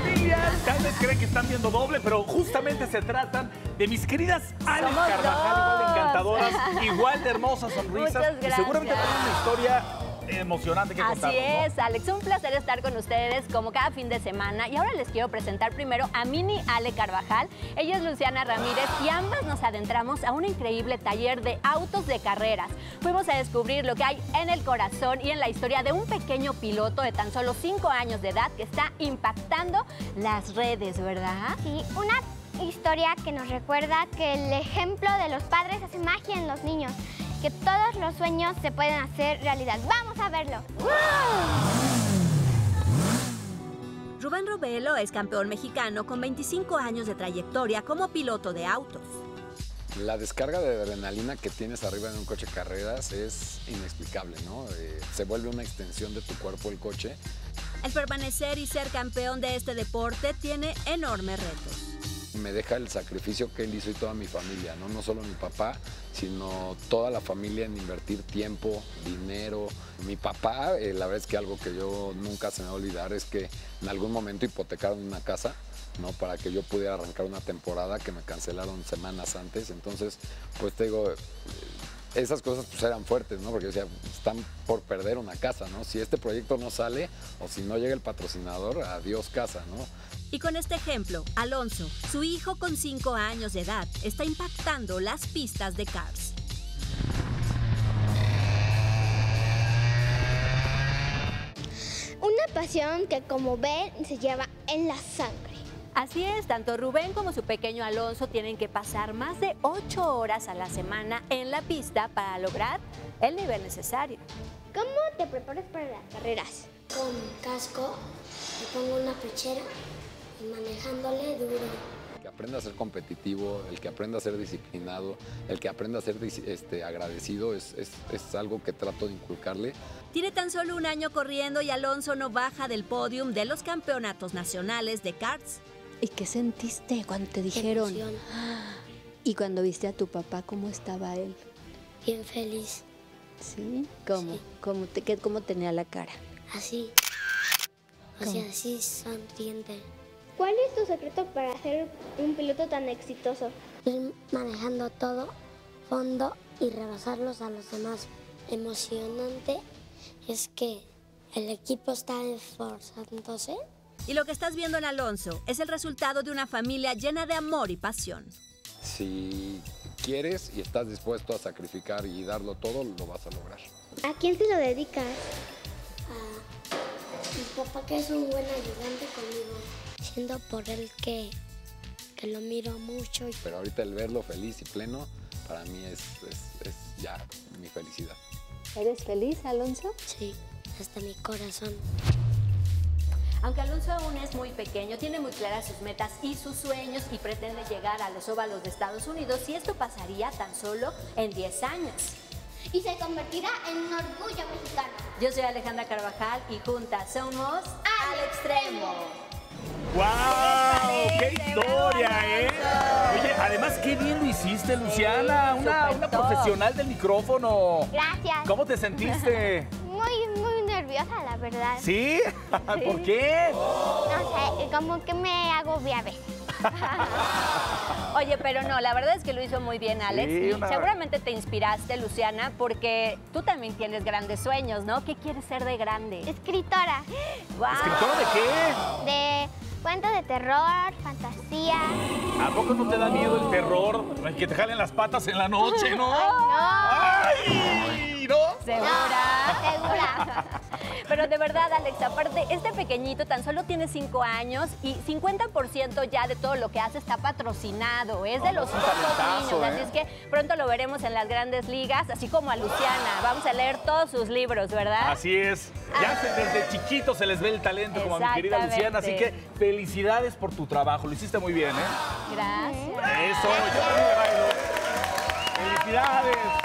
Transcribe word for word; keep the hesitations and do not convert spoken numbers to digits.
familia, tal vez creen que están viendo doble, pero justamente se tratan de mis queridas Ale Somos Carvajal, igual de dos. encantadoras, igual de hermosas sonrisas. Muchas Y gracias. seguramente tienen una historia emocionante que contarnos, Así es, ¿no? Alex, un placer estar con ustedes como cada fin de semana. Y ahora les quiero presentar primero a Mini Ale Carvajal. Ella es Luciana Ramírez y ambas nos adentramos a un increíble taller de autos de carreras. Fuimos a descubrir lo que hay en el corazón y en la historia de un pequeño piloto de tan solo cinco años de edad que está impactando las redes, ¿verdad? Sí, una historia que nos recuerda que el ejemplo de los padres hace magia en los niños, que todos los sueños se pueden hacer realidad. ¡Vamos a verlo! Rubén Robelo es campeón mexicano con veinticinco años de trayectoria como piloto de autos. La descarga de adrenalina que tienes arriba de un coche de carreras es inexplicable, ¿no? Eh, se vuelve una extensión de tu cuerpo el coche. El permanecer y ser campeón de este deporte tiene enormes retos. Me deja el sacrificio que él hizo y toda mi familia, ¿no? No solo mi papá, sino toda la familia en invertir tiempo, dinero. Mi papá, eh, la verdad es que algo que yo nunca se me va a olvidar es que en algún momento hipotecaron una casa, ¿no? Para que yo pudiera arrancar una temporada que me cancelaron semanas antes. Entonces, pues te digo, esas cosas pues eran fuertes, ¿no? Porque decía, están por perder una casa, ¿no? Si este proyecto no sale o si no llega el patrocinador, adiós casa, ¿no? Y con este ejemplo, Alonso, su hijo con cinco años de edad, está impactando las pistas de Cars. Una pasión que, como ven, se lleva en la sangre. Así es, tanto Rubén como su pequeño Alonso tienen que pasar más de ocho horas a la semana en la pista para lograr el nivel necesario. ¿Cómo te preparas para las carreras? Con casco, le pongo una pechera y manejándole duro. El que aprenda a ser competitivo, el que aprenda a ser disciplinado, el que aprenda a ser este, agradecido es, es, es algo que trato de inculcarle. Tiene tan solo un año corriendo y Alonso no baja del podium de los campeonatos nacionales de karts. ¿Y qué sentiste cuando te dijeron? Emoción. Y cuando viste a tu papá, ¿cómo estaba él? Bien feliz. ¿Sí? ¿Cómo? Sí. ¿Cómo, te, qué, ¿Cómo tenía la cara? Así. O ¿Cómo? sea, así sonriente. ¿Cuál es tu secreto para ser un piloto tan exitoso? Ir manejando todo, fondo y rebasarlos a los demás. Emocionante es que el equipo está esforzándose. Y lo que estás viendo en Alonso es el resultado de una familia llena de amor y pasión. Si quieres y estás dispuesto a sacrificar y darlo todo, lo vas a lograr. ¿A quién se lo dedicas? A mi papá, que es un buen ayudante conmigo, siendo por él que, que lo miro mucho. Pero ahorita el verlo feliz y pleno, para mí es, es, es ya mi felicidad. ¿Eres feliz, Alonso? Sí, hasta mi corazón. Aunque Alonso aún es muy pequeño, tiene muy claras sus metas y sus sueños y pretende llegar a los óvalos de Estados Unidos, y esto pasaría tan solo en diez años. Y se convertirá en un orgullo mexicano. Yo soy Alejandra Carvajal y juntas somos Al Extremo. ¡Wow! ¡Qué parece, historia, bravo, eh! Alonso? Oye, además, qué bien lo hiciste, Luciana. Una, súper una top. profesional del micrófono. Gracias. ¿Cómo te sentiste? Muy, muy nerviosa, la verdad. ¿Sí? ¿Por qué? No sé, como que me agobia a veces. Oye, pero no, la verdad es que lo hizo muy bien, Alex. Sí, y una- seguramente te inspiraste, Luciana, porque tú también tienes grandes sueños, ¿no? ¿Qué quieres ser de grande? Escritora ¡Guau! ¿Escritora de qué? de cuentos de terror, fantasía. ¿A poco no te da miedo el terror? Ay, que te jalen las patas en la noche, ¿no? ¡Ay! ¿No? ¿Segura? Segura. Pero de verdad, Alex, aparte, este pequeñito tan solo tiene cinco años y cincuenta por ciento ya de todo lo que hace está patrocinado. Es de los un pocos talentazo, niños. ¿eh? Así es que pronto lo veremos en las grandes ligas, así como a Luciana. Vamos a leer todos sus libros, ¿verdad? Así es. Ya se- desde chiquito se les ve el talento como a mi querida Luciana. Así que felicidades por tu trabajo. Lo hiciste muy bien, ¿eh? Gracias. Eso, yo también le bailo. ¡Felicidades!